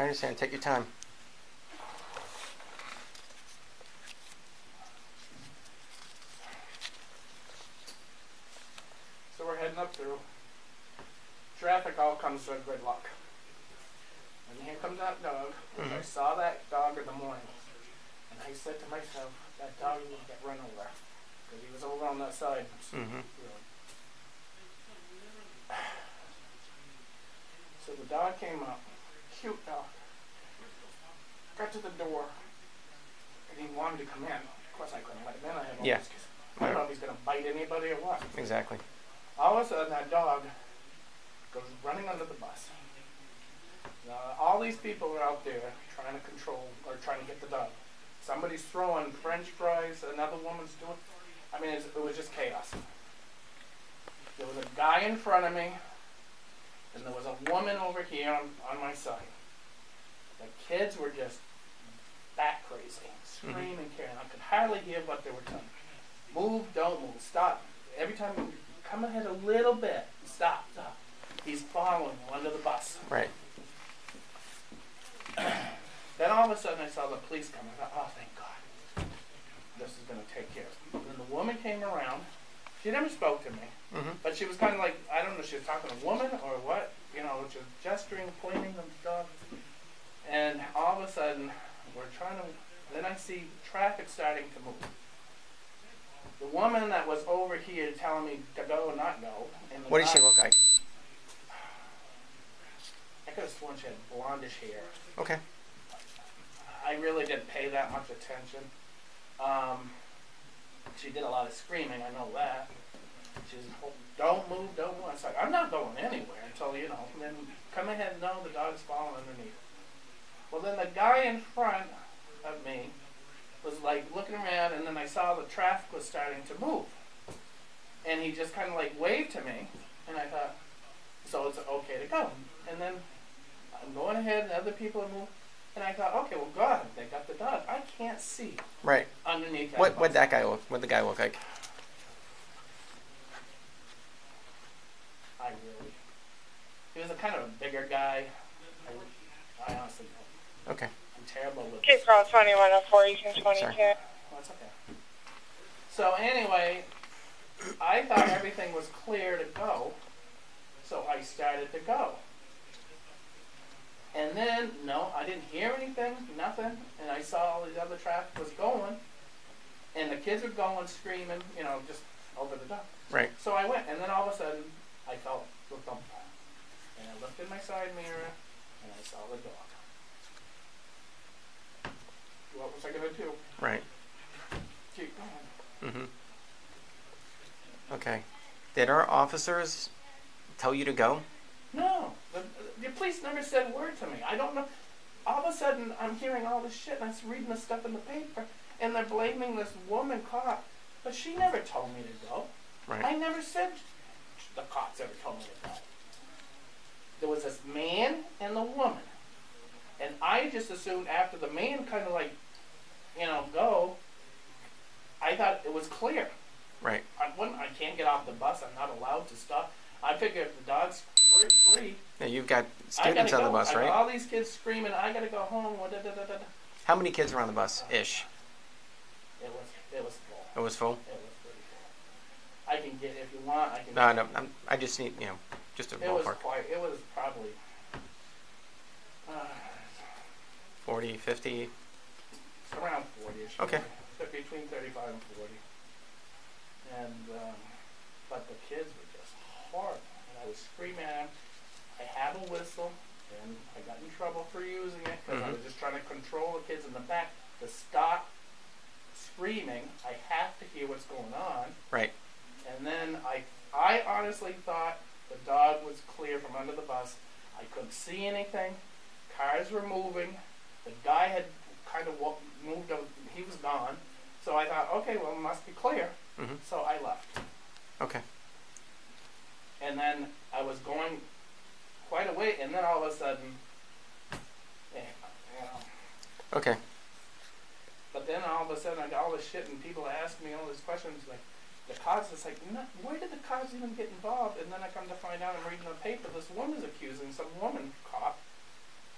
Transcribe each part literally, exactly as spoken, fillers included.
I understand. Take your time. So we're heading up through. Traffic all comes to a gridlock. And here comes that dog. Mm-hmm. I saw that dog in the morning. And I said to myself, that dog will get run over. Because he was over on that side. Mm-hmm. So the dog came up. Cute dog. Got to the door. And he wanted to come in. Of course I couldn't let him in. I had all yeah. these kids. I don't know if he's going to bite anybody or what. Exactly. All of a sudden that dog goes running under the bus. Now, all these people are out there trying to control or trying to get the dog. Somebody's throwing French fries. Another woman's doing. I mean, it's, it was just chaos. There was a guy in front of me, and there was a woman over here on, on my side. The kids were just bat crazy, screaming, mm-hmm. carrying. I could hardly hear what they were telling me. Move, don't move, stop. Every time you come ahead a little bit, stop, stop. He's following you under the bus. Right. Then all of a sudden I saw the police coming. I thought, oh, thank God. This is going to take care of it. And the woman came around. She never spoke to me. Mm-hmm. But she was kind of like, I don't know if she was talking to a woman or what. You know, she was gesturing, pointing and stuff. And all of a sudden, we're trying to, then I see traffic starting to move. The woman that was over here telling me to go or not go. And what did she look like? I could have sworn she had blondish hair. Okay. I really didn't pay that much attention. Um, she did a lot of screaming, I know that. She's, oh, don't move, don't move. I was like, I'm not going anywhere until, you know, and then come ahead, no, the dog's falling underneath. Well, then the guy in front of me was like looking around, and then I saw the traffic was starting to move. And he just kind of like waved to me, and I thought, so it's okay to go. And then I'm going ahead, and other people are moving. And I thought, okay, well, God, they got the dog. I can't see. Right. Underneath that. What? What that guy look? What the guy look like? I really. He was a kind of a bigger guy. I, I honestly don't. Okay. I'm terrible with. Keep call twenty-one oh four, you can twenty-two. Well, that's okay. So anyway, I thought everything was clear to go, so I started to go. And then, no, I didn't hear anything, nothing, and I saw all the other traffic was going, and the kids were going, screaming, you know, just over the dog. Right. So I went, and then all of a sudden, I felt the thump, and I looked in my side mirror, and I saw the dog. What was I going to do? Right. Keep going. Mm-hmm. Okay. Did our officers tell you to go? No. The, the police never said a word to me. I don't know. All of a sudden, I'm hearing all this shit, and I'm reading the stuff in the paper, and they're blaming this woman cop, but she never told me to go. Right. I never said the cops ever told me to go. There was this man and the woman, and I just assumed after the man kind of like, you know, go, I thought it was clear. Right. I wouldn't. I can't get off the bus. I'm not allowed to stop. I figure if the dog's free, free now you've got students on the bus, right? All these kids screaming, I gotta go home. Da, da, da, da. How many kids were on the bus, ish? It was, it was full. It was full? It was pretty full. I can get, if you want, I can. No, no, I'm, I just need, you know, just a it ballpark. Was quite, it was probably uh, forty, fifty? Around forty-ish. Okay. Between thirty-five and forty. And, um, but the kids were just horrible. And I was screaming at them. I have a whistle, and I got in trouble for using it because mm-hmm. I was just trying to control the kids in the back to stop screaming. I have to hear what's going on. Right. And then I, I honestly thought the dog was clear from under the bus. I couldn't see anything. Cars were moving. The guy had kind of walked, moved. He was gone. So I thought, okay, well, it must be clear. Mm-hmm. So I left. Okay. And then I was going quite a way, and then all of a sudden, yeah, you know. Okay. But then all of a sudden, I got all this shit, and people ask me all these questions, like, the cops, it's like, no, where did the cops even get involved? And then I come to find out, I'm reading the paper, this woman's accusing some woman cop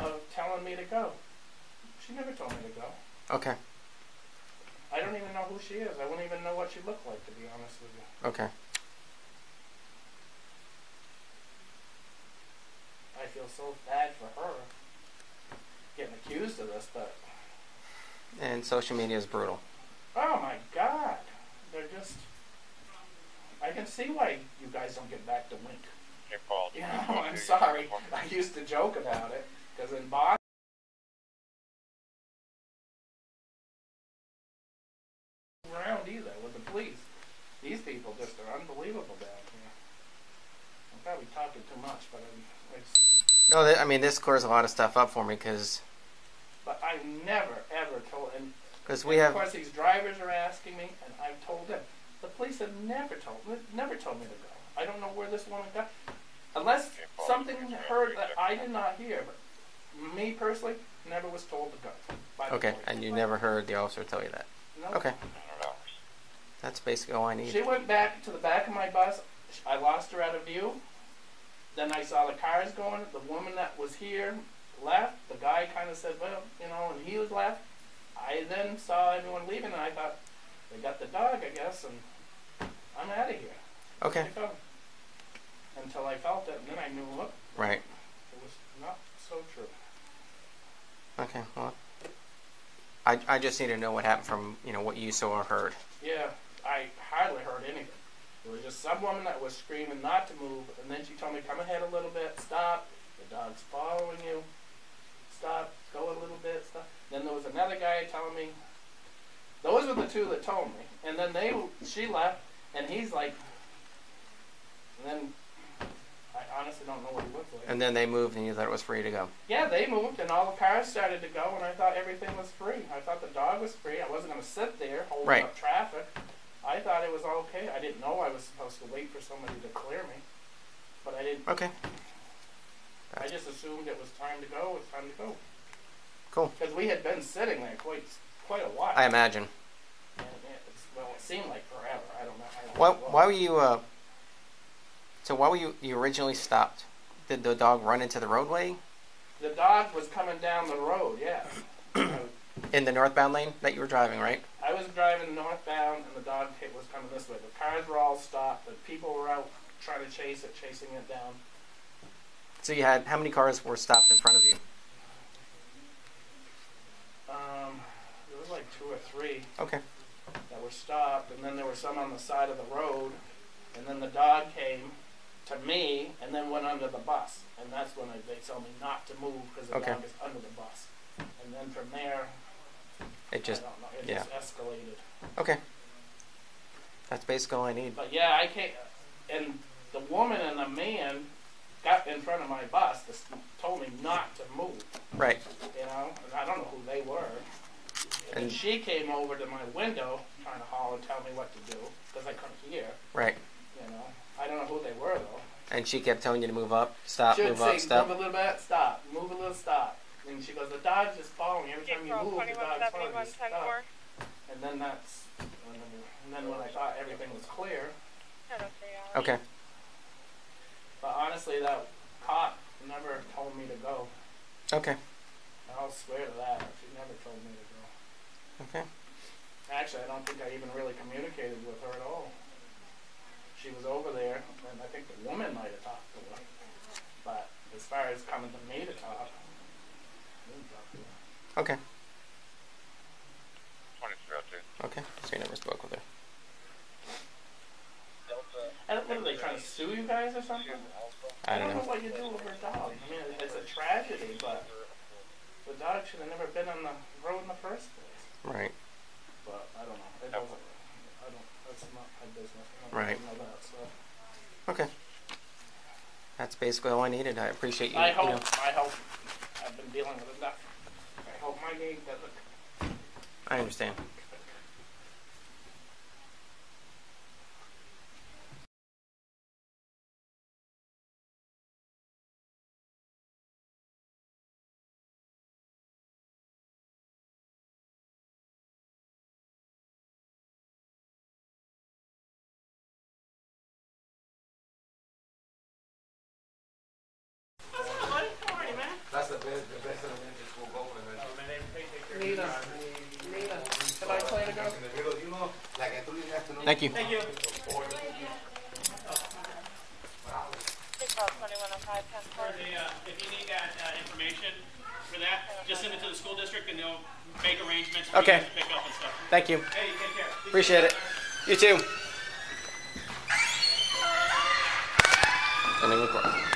of telling me to go. She never told me to go. Okay. I don't even know who she is. I wouldn't even know what she looked like, to be honest with you. Okay. I feel so bad for her getting accused of this, but... And social media is brutal. Oh my God. They're just... I can see why you guys don't get back to Wink. You know, I'm sorry. I used to joke about it, because in Boston, around either with the police. These people just are unbelievable down here. I'm probably talking too much, but I'm, it's, No, th- I mean, this clears a lot of stuff up for me because but I never ever told. And, because we and have. of course, these drivers are asking me, and I've told them. The police have never told never told me to go. I don't know where this woman got, unless something heard that I did not hear. But me personally, never was told to go. By the Okay, police. and you never heard the officer tell you that. Nope. Okay. That's basically all I need. She went back to the back of my bus. I lost her out of view. Then I saw the cars going. The woman that was here left. The guy kind of said, well, you know, and he was left. I then saw everyone leaving, and I thought, they got the dog, I guess, and I'm out of here. Okay. I felt it. Until I felt it, and then I knew, look, Right. it was not so true. Okay. Well, I I just need to know what happened from you know what you saw or heard. Yeah, I hardly heard anything. There was just some woman that was screaming not to move, and then she told me, come ahead a little bit, stop, the dog's following you, stop, go a little bit, stop. Then there was another guy telling me, those were the two that told me. And then they, she left, and he's like, and then, I honestly don't know what he looked like. And then they moved, and you thought it was free to go. Yeah, they moved, and all the cars started to go, and I thought everything was free. I thought the dog was free. I wasn't going to sit there holding Right. up traffic. I thought it was okay. I didn't know I was supposed to wait for somebody to clear me. But I didn't. Okay. I just assumed it was time to go. It was time to go. Cool. Because we had been sitting there quite quite a while. I imagine. And it's, well, it seemed like forever. I don't know. I don't Why know why were you uh? So why were you you originally stopped? Did the dog run into the roadway The dog was coming down the road, yes. in the northbound lane that you were driving, right? I was driving northbound, and the dog hit was coming this way. The cars were all stopped. The people were out trying to chase it, chasing it down. So you had how many cars were stopped in front of you? Um, there was like two or three Okay. that were stopped, and then there were some on the side of the road, and then the dog came to me and then went under the bus, and that's when I, they told me not to move because the Okay. dog is under the bus. And then from there, It just I don't know, it yeah. just escalated. Okay. That's basically all I need. But yeah, I can't. And the woman and the man got in front of my bus. This told me not to move. Right. You know, and I don't know who they were. And, And- she came over to my window trying to holler and tell me what to do because I couldn't hear. Right. You know, I don't know who they were though. And she kept telling you to move up, stop, She would move up, say, stop. move a little bit, stop. Move a little, stop. And she goes, the dog's just following. Every time you move, the dog's following you. Stop. And then that's, and then, and then when I thought everything was clear, Okay. but honestly, that cop never told me to go. Okay. I'll swear to that. She never told me to go. Okay. Actually, I don't think I even really communicated with her at all. She was over there, and I think the woman might have talked to her. But as far as coming to me to talk, I didn't talk to her. Okay. twenty-three oh two. Okay. So you never spoke with her. And what are they trying to sue you guys or something? I don't know. what you do with her dog. I mean, it's a tragedy, but the dog should have never been on the road in the first place. Right. But I don't know. It doesn't. I don't. That's not my business. I don't Right. know that stuff. Okay. That's basically all I needed. I appreciate you. I you hope. know. I hope. I've been dealing with enough. I hope my game doesn't. I understand. That's the best. Nina. Nina. Can I plan to go? Thank you. Thank you. twenty-one oh five, ten For the, uh, if you need that uh, information for that, just send it to the school district and they'll make arrangements for Okay. you guys to pick up and stuff. Thank you. Hey, take care. Appreciate it. You too. Ending recording.